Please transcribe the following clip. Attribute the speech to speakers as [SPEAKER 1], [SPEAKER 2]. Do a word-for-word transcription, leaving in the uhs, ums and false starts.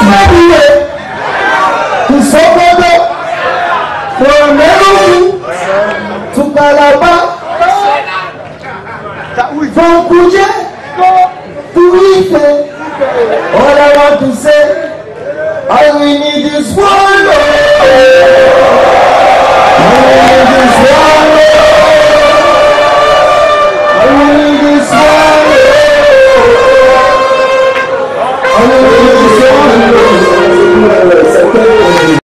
[SPEAKER 1] everywhere. To Sokoto, from Enugu to Calabar, from Kuje to Ife. All I want to say, all we need is one.